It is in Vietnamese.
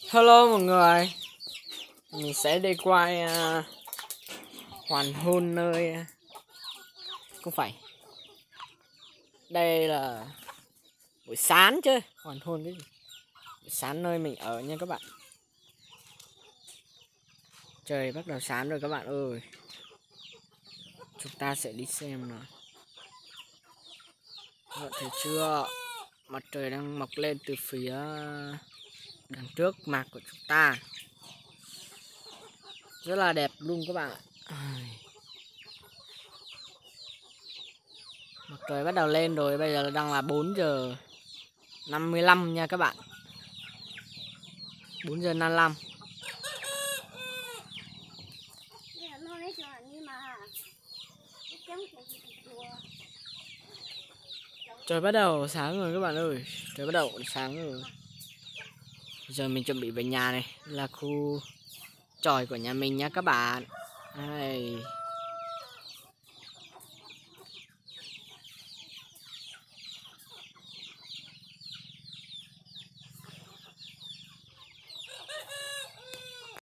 Hello mọi người, mình sẽ đi quay hoàng hôn nơi không phải, đây là buổi sáng chứ hoàng hôn cái gì, buổi sáng nơi mình ở nha các bạn. Trời bắt đầu sáng rồi các bạn ơi, chúng ta sẽ đi xem nào. Các bạn thấy chưa, mặt trời đang mọc lên từ phía đằng trước mặt của chúng ta, rất là đẹp luôn các bạn ạ. Mặt trời bắt đầu lên rồi, bây giờ đang là 4 giờ 55 nha các bạn. 4 giờ 55. Trời bắt đầu sáng rồi các bạn ơi, trời bắt đầu sáng rồi. Bây giờ mình chuẩn bị về nhà này, là khu chòi của nhà mình nha các bạn. Đây.